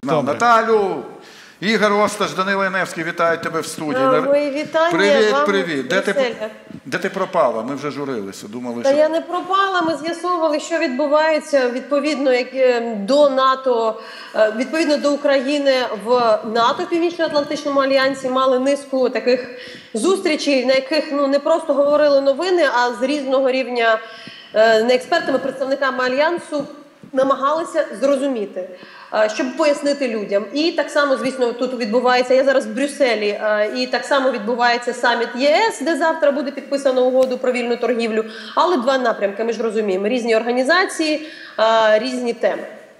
Наталю, Ігор Осташ, Данило Яневський, вітають тебе в студії. Мої вітання привіт, вам. Привіт. Де ти пропала? Ми вже журилися. Думали, Та я не пропала, ми з'ясовували, що відбувається відповідно до НАТО, відповідно до України в НАТО, Північно-Атлантичному альянсі, мали низку таких зустрічей, на яких не просто говорили новини, а з різного рівня не експертами, представниками альянсу намагалися зрозуміти, щоб пояснити людям. І так само, звісно, тут відбувається, я зараз в Брюсселі, і так само відбувається саміт ЄС, де завтра буде підписано угоду про вільну торгівлю, але два напрямки, ми ж розуміємо, різні організації, різні теми.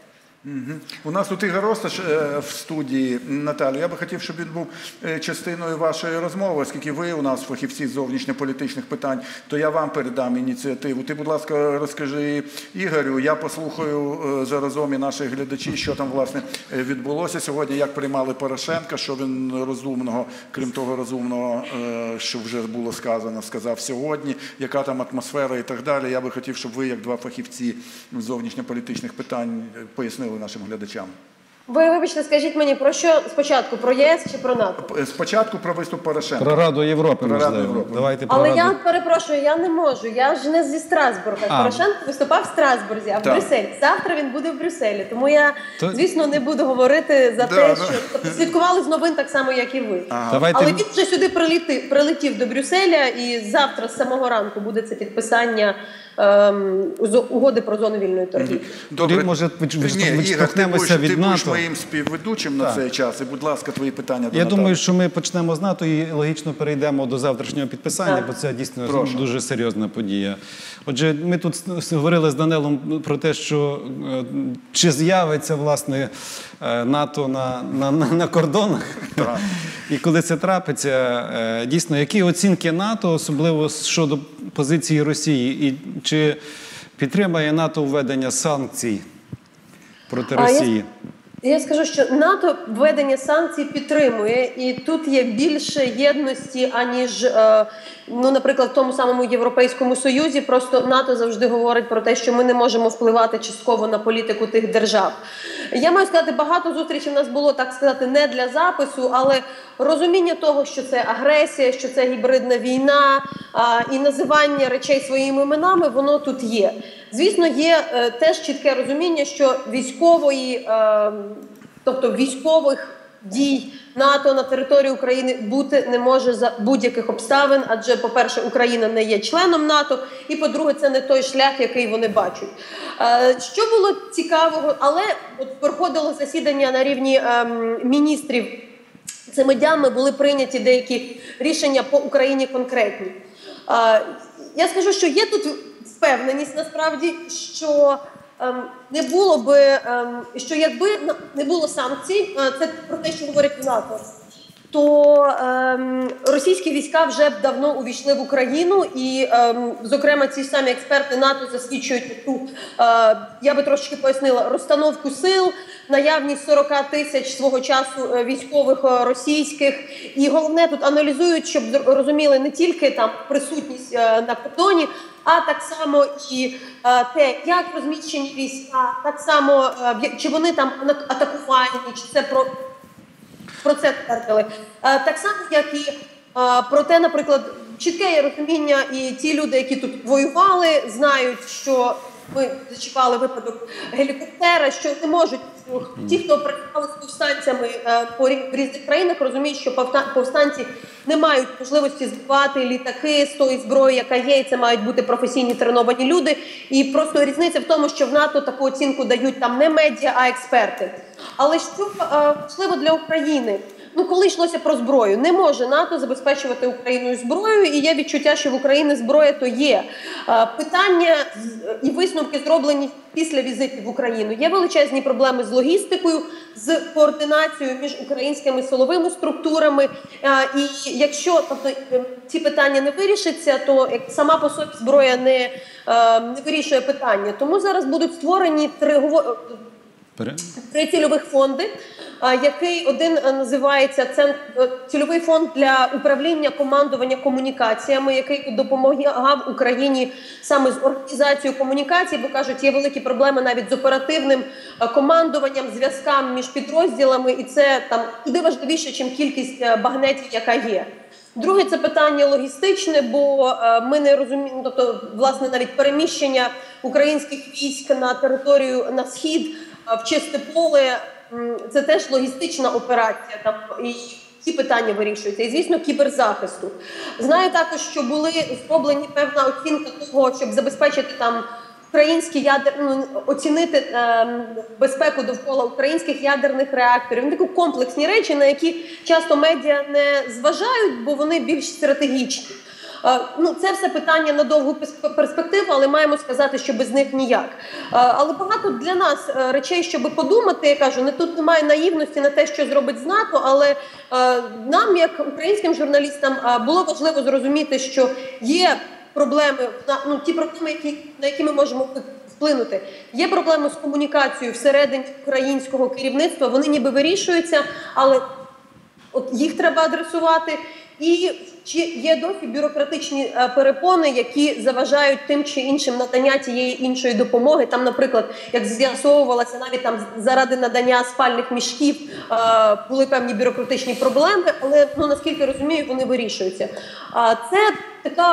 У нас тут Ігор Осташ в студії. Наталю, я би хотів, щоб він був частиною вашої розмови, оскільки ви у нас фахівці з зовнішньополітичних питань, то я вам передам ініціативу. Ти, будь ласка, розкажи Ігорю, я послухаю заразом і наших глядачів, що там, власне, відбулося сьогодні, як приймали Порошенка, що він розумного, крім того розумного, що вже було сказано, сказав сьогодні, яка там атмосфера і так далі. Я би хотів, щоб ви, як два фахівці з зовнішньополітичних питань, пояснили нашим глядачам. Ви, вибачте, скажіть мені, про що спочатку? Про ЄС чи про НАТО? Спочатку про виступ Порошенка. Про Раду Європи, про Раду Європи. Давайте про Але Раду. я перепрошую, я не можу. Я ж не зі Страсбурга. Порошенко виступав в Страсбурзі, а в Брюсселі. Завтра він буде в Брюсселі. Тому я, звісно, не буду говорити за те, що слідкували з новин так само, як і ви. Але він вже сюди прилетів до Брюсселя, і завтра з самого ранку буде це підписання угоди про зону вільної торгівлі. Добре. Може, Ігор, ти будеш НАТО. моїм співведучим на цей час, і, будь ласка, твої питання до Наталі. Я думаю, що ми почнемо з НАТО і логічно перейдемо до завтрашнього підписання, бо це дійсно дуже серйозна подія. Отже, ми тут говорили з Данилом про те, що чи з'явиться, власне, НАТО на кордонах, і коли це трапиться, дійсно, які оцінки НАТО, особливо щодо позиції Росії, і чи підтримає НАТО введення санкцій проти Росії? Я скажу, що НАТО введення санкцій підтримує, і тут є більше єдності, аніж, наприклад, в тому самому Європейському Союзі. Просто НАТО завжди говорить про те, що ми не можемо впливати частково на політику тих держав. Я маю сказати, багато зустрічей в нас було, так сказати, не для запису, але розуміння того, що це агресія, що це гібридна війна, і називання речей своїми іменами, воно тут є. Звісно, є теж чітке розуміння, що військових дій НАТО на території України бути не може за будь-яких обставин, адже, по-перше, Україна не є членом НАТО, і, по-друге, це не той шлях, який вони бачать. Що було цікавого, але проходило засідання на рівні міністрів, цими днями були прийняті деякі рішення по Україні конкретні. Я скажу, що є тут впевненість, насправді, що не було би, що якби не було санкцій, це про те, що говорять в НАТО, то російські війська вже б давно увійшли в Україну, і, зокрема, ці самі експерти НАТО засвідчують ту, я би трошки пояснила, розстановку сил, наявність 40 тисяч свого часу військових російських, і головне тут аналізують, щоб розуміли не тільки там присутність на кордоні, а так само і те, як розміщені війська, так само, чи вони там атакувальні, чи це про це твердили. Так само, як і про те, наприклад, чітке є розуміння, і ті люди, які тут воювали, знають, що ми зачекали випадок гелікоптера, що не можуть, ті, хто працювали з повстанцями в різних країнах, розуміють, що повстанці не мають можливості збивати літаки з тої зброї, яка є, і це мають бути професійні треновані люди. І просто різниця в тому, що в НАТО таку оцінку дають там не медіа, а експерти. Але що важливо для України? Коли йшлося про зброю, не може НАТО забезпечувати Україною зброєю, і є відчуття, що в Україні зброя то є. Питання і висновки зроблені після візитів в Україну. Є величезні проблеми з логістикою, з координацією між українськими силовими структурами. І якщо ці питання не вирішаться, то сама по собі зброя не вирішує питання. Тому зараз будуть створені 3 цільових фонди, який один називається цільовий фонд для управління командування комунікаціями, який допомагав Україні саме з організацією комунікацій, бо кажуть, є великі проблеми навіть з оперативним командуванням, зв'язками між підрозділами, і це там куди важливіше, ніж кількість багнетів, яка є. Друге – це питання логістичне, бо ми не розуміємо, тобто, власне, навіть переміщення українських військ на територію, на схід, в чисте поле, це теж логістична операція, там, і ці питання вирішуються. І, звісно, кіберзахисту. Знаю також, що були зроблені певна оцінка того, щоб забезпечити там українські оцінити безпеку довкола українських ядерних реакторів. Такі комплексні речі, на які часто медіа не зважають, бо вони більш стратегічні. Це все питання на довгу перспективу, але маємо сказати, що без них ніяк. Але багато для нас речей, щоб подумати, я кажу, тут немає наївності на те, що зробить з НАТО, але нам, як українським журналістам, було важливо зрозуміти, що є проблеми, ті проблеми, на які ми можемо вплинути. Є проблеми з комунікацією всередині українського керівництва, вони ніби вирішуються, але їх треба адресувати. І чи є досі бюрократичні перепони, які заважають тим чи іншим надання тієї іншої допомоги. Там, наприклад, як з'ясовувалося, навіть там заради надання спальних мішків були певні бюрократичні проблеми, але, наскільки розумію, вони вирішуються. Це така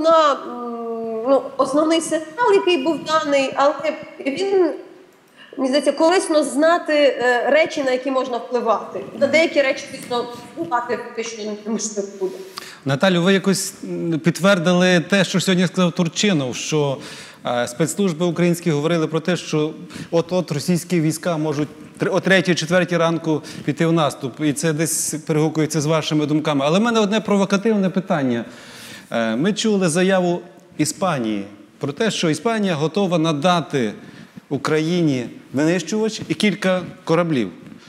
основний сигнал, який був даний, але він, мені здається, корисно знати речі, на які можна впливати. На деякі речі, звісно, впливати фактично неможливо буде. Наталю, ви якось підтвердили те, що сьогодні сказав Турчинов, що спецслужби українські говорили про те, що от російські війська можуть о 3-4 ранку піти в наступ. І це десь перегукується з вашими думками. Але в мене одне провокативне питання. Ми чули заяву Іспанії про те, що Іспанія готова надати Україні винищувач і кілька кораблів.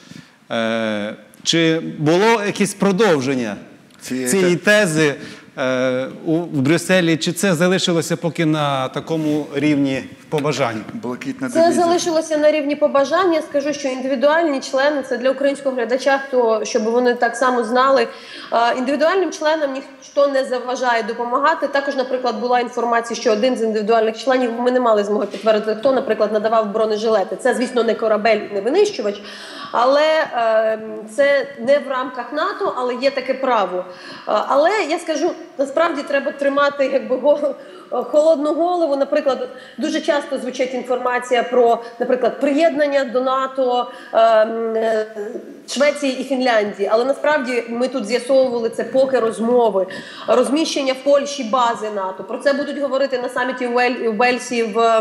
Чи було якесь продовження цієї тези в Брюсселі, чи це залишилося поки на такому рівні побажань? Це залишилося на рівні побажань. Я скажу, що індивідуальні члени, це для українського глядача, щоб вони так само знали, індивідуальним членам ніхто не заважає допомагати. Також, наприклад, була інформація, що один з індивідуальних членів, ми не мали змоги підтвердити, хто, наприклад, надавав бронежилети. Це, звісно, не корабель, не винищувач, але це не в рамках НАТО, але є таке право. Але я скажу, насправді треба тримати холодну голову. Наприклад, дуже часто звучить інформація про, наприклад, приєднання до НАТО Швеції і Фінляндії. Але насправді ми тут з'ясовували це поки розмови. Розміщення в Польщі бази НАТО. Про це будуть говорити на саміті в Вельсі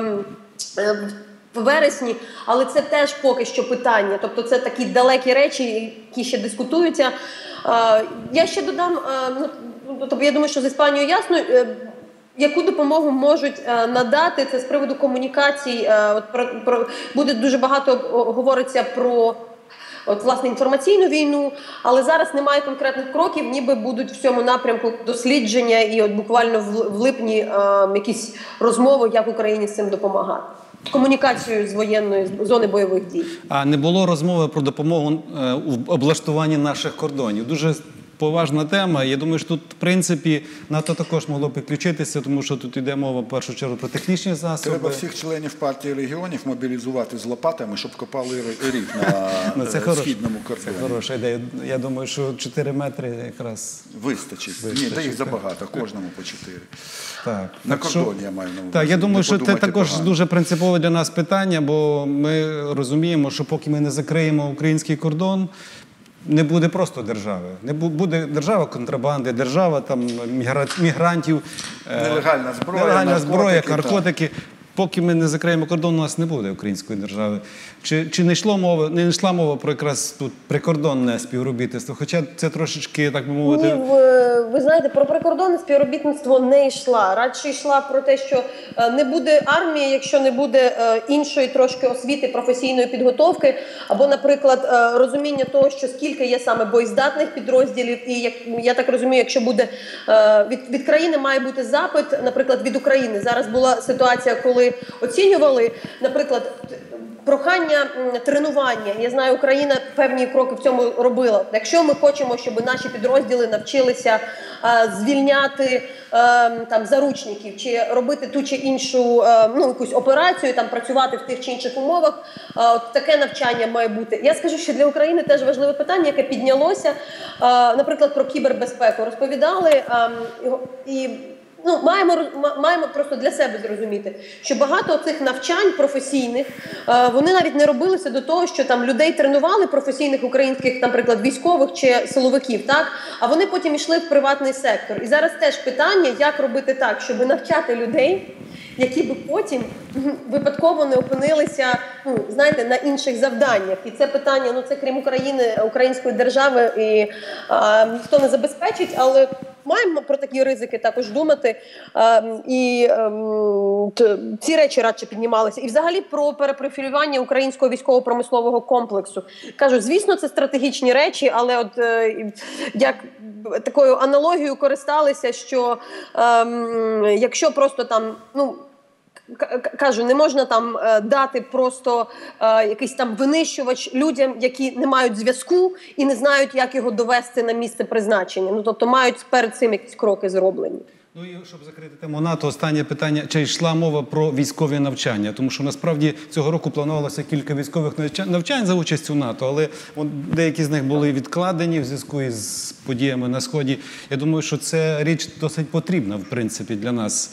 в вересні, але це теж поки що питання. Тобто це такі далекі речі, які ще дискутуються. Я ще додам, я думаю, що з Іспанією ясно, яку допомогу можуть надати, це з приводу комунікацій. Буде дуже багато говориться про власне інформаційну війну, але зараз немає конкретних кроків, ніби будуть в цьому напрямку дослідження і буквально в липні якісь розмови, як Україні з цим допомагати. Комунікацію з воєнної зони бойових дій. А не було розмови про допомогу в облаштуванні наших кордонів? Дуже поважна тема. Я думаю, що тут, в принципі, НАТО також могло підключитися, тому що тут йде мова, в першу чергу, про технічні засоби. Треба всіх членів партії регіонів мобілізувати з лопатами, щоб копали рів на східному кордоні. Це хороша ідея. Я думаю, що 4 метри якраз вистачить. Ні, та їх забагато, кожному по 4. Так. На кордоні я маю на увазі. Так, я думаю, що це також дуже принципове для нас питання, бо ми розуміємо, що поки ми не закриємо український кордон, не буде просто держави. Не буде держава контрабанди, держава там мігрантів, нелегальна зброя, наркотики. Поки ми не закриємо кордон, у нас не буде української держави. Чи не йшла мова про якраз тут прикордонне співробітництво? Хоча це трошечки, так би мовити... Ні, ви знаєте, про прикордонне співробітництво не йшла. Радше йшла про те, що не буде армії, якщо не буде іншої трошки освіти, професійної підготовки, або, наприклад, розуміння того, що скільки є саме боєздатних підрозділів, і, я так розумію, якщо буде від країни має бути запит, наприклад, від України. Зараз була ситуація, коли оцінювали, наприклад, прохання тренування. Я знаю, Україна певні кроки в цьому робила. Якщо ми хочемо, щоб наші підрозділи навчилися звільняти там заручників, чи робити ту чи іншу якусь операцію, там працювати в тих чи інших умовах, таке навчання має бути. Я скажу, що для України теж важливе питання, яке піднялося, наприклад, про кібербезпеку. Розповідали і маємо просто для себе зрозуміти, що багато цих навчань професійних, вони навіть не робилися до того, що там людей тренували професійних українських, наприклад, військових чи силовиків, так? А вони потім йшли в приватний сектор. І зараз теж питання, як робити так, щоб навчати людей, які би потім випадково не опинилися, знаєте, на інших завданнях. І це питання, це крім України, української держави, і ніхто не забезпечить, але маємо про такі ризики також думати. І ці речі радше піднімалися. І взагалі про перепрофілювання українського військово-промислового комплексу. Кажу, звісно, це стратегічні речі, але от як такою аналогією користалися, що якщо просто там, кажу, не можна там дати просто якийсь там винищувач людям, які не мають зв'язку і не знають, як його довести на місце призначення. Тобто мають перед цим якісь кроки зроблені. Ну і щоб закрити тему НАТО, останнє питання, чи йшла мова про військові навчання? Тому що насправді цього року планувалося кілька військових навчань за участю НАТО, але деякі з них були відкладені в зв'язку із подіями на Сході. Я думаю, що це річ досить потрібна, в принципі, для нас.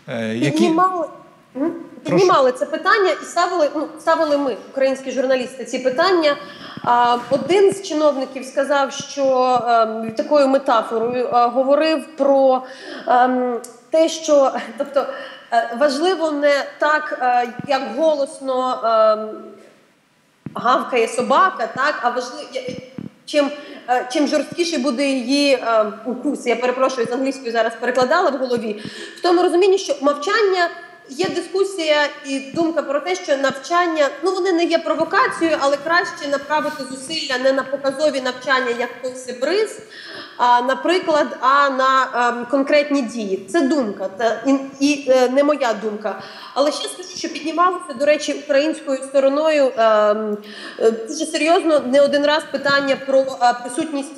Піднімали це питання і ставили ми, українські журналісти, ці питання. Один з чиновників сказав, що такою метафорою говорив про те, що важливо не так, як голосно гавкає собака, так, а важливо, чим жорсткіший буде її укус. Я перепрошую, з англійською зараз перекладала в голові. В тому розумінні, що мовчання. Є дискусія і думка про те, що навчання, вони не є провокацією, але краще направити зусилля не на показові навчання, як той Сибриз, наприклад, а на конкретні дії. Це думка, і не моя думка. Але ще скажу, що піднімалося, до речі, українською стороною дуже серйозно не один раз питання про присутність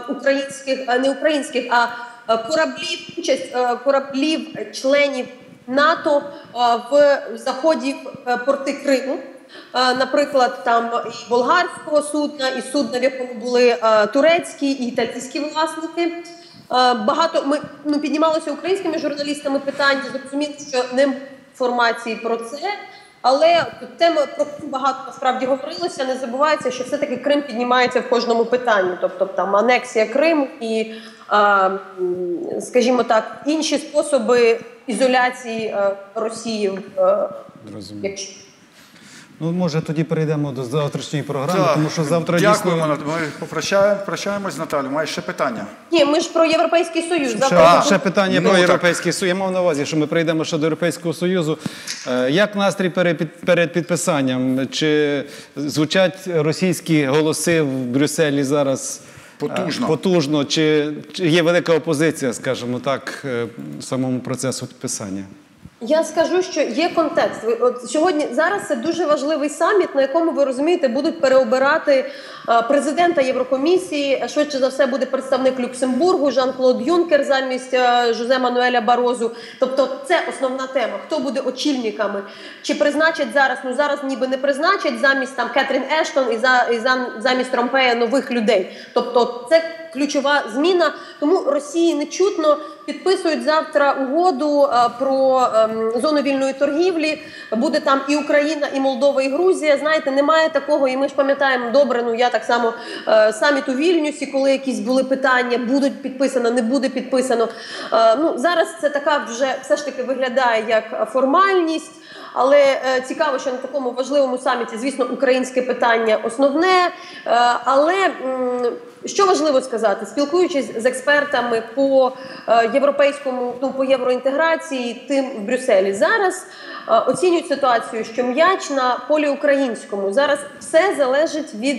участь кораблів-членів НАТО в заході в порти Криму. Наприклад, там і болгарського судна, і судна, в якому були турецькі і італійські власники. Багато піднімалося українськими журналістами питання, зрозуміло, що немає інформації про це, але тема про Крим багато насправді говорилося. Не забувається, що все-таки Крим піднімається в кожному питанні, тобто там анексія Криму і, скажімо так, інші способи ізоляції Росії. Може, тоді перейдемо до завтрашньої програми, тому що завтра дякуємо. Ми прощаємось з Наталією. Маєш ще питання? Ні, ми ж про Європейський Союз. Ще питання про Європейський Союз. Я мав на увазі, що ми прийдемо ще до Європейського Союзу. Як настрій перед підписанням? Чи звучать російські голоси в Брюсселі зараз потужно? Чи є велика опозиція, скажімо так, самому процесу підписання? Я скажу, що є контекст. Зараз це дуже важливий саміт, на якому, ви розумієте, будуть переобирати президента Єврокомісії. Швидше за все буде представник Люксембургу, Жан-Клод Юнкер замість Жозе Мануеля Барозу. Тобто це основна тема. Хто буде очільниками? Чи призначать зараз? Зараз ніби не призначать замість Кетрін Ештон і замість Ромпея нових людей. Тобто це ключова зміна. Тому Росії не чутно. Підписують завтра угоду про зону вільної торгівлі. Буде там і Україна, і Молдова, і Грузія. Знаєте, немає такого, і ми ж пам'ятаємо добре, я так само, саміт у Вільнюсі, коли якісь були питання, буде підписано, не буде підписано. Зараз це така вже все ж таки виглядає як формальність. Але цікаво, що на такому важливому саміті, звісно, українське питання основне. Але що важливо сказати, спілкуючись з експертами по європейському, по євроінтеграції, тим в Брюсселі, зараз оцінюють ситуацію, що м'яч на полі українському. Зараз все залежить від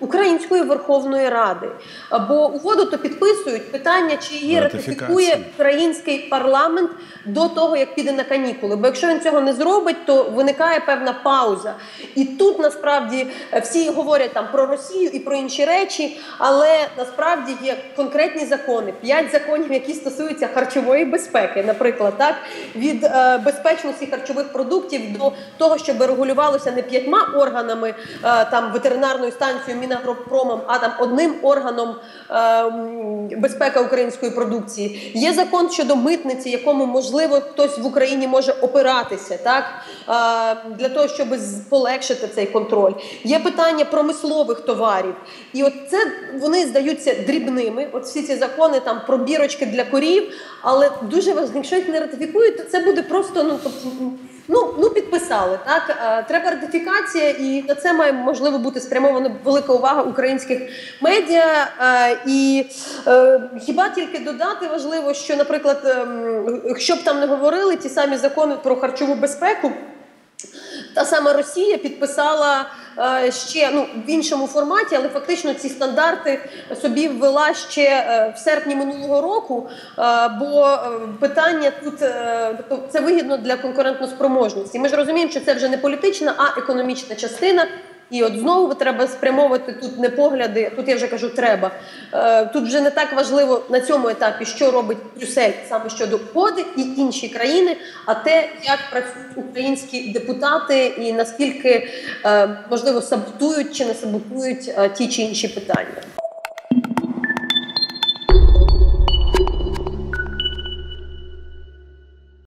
Української Верховної Ради. Бо угоду то підписують, питання, чи її ратифікує український парламент до того, як піде на канікули. Бо якщо він цього не зробить, то виникає певна пауза. І тут, насправді, всі говорять там про Росію і про інші речі, але насправді є конкретні закони. 5 законів, які стосуються харчової безпеки, наприклад, так, від безпечності харчових продуктів до того, щоб регулювалося не 5 органами, там, ветеринарною станцією, Мінагропромом, а там одним органом безпека української продукції. Є закон щодо митниці, якому, можливо, хтось в Україні може опиратися, так, для того, щоб полегшити цей контроль. Є питання промислових товарів. І от це, вони здаються дрібними, от всі ці закони там про бірочки для корів, але дуже важливо, якщо їх не ратифікують, то це буде просто, підписали, так? Треба ратифікація, і на це має, можливо, бути спрямована велика увага українських медіа. І хіба тільки додати важливо, що, наприклад, що б там не говорили, ті самі закони про харчову безпеку, та сама Росія підписала ще в іншому форматі, але фактично ці стандарти собі ввела ще в серпні минулого року, бо питання тут, тобто це вигідно для конкурентоспроможності. Ми ж розуміємо, що це вже не політична, а економічна частина. І от знову треба спрямовувати тут не погляди, тут я вже кажу треба. Тут вже не так важливо на цьому етапі, що робить Брюссель саме щодо угоди і інші країни, а те, як працюють українські депутати і наскільки, можливо, саботують чи не саботують ті чи інші питання.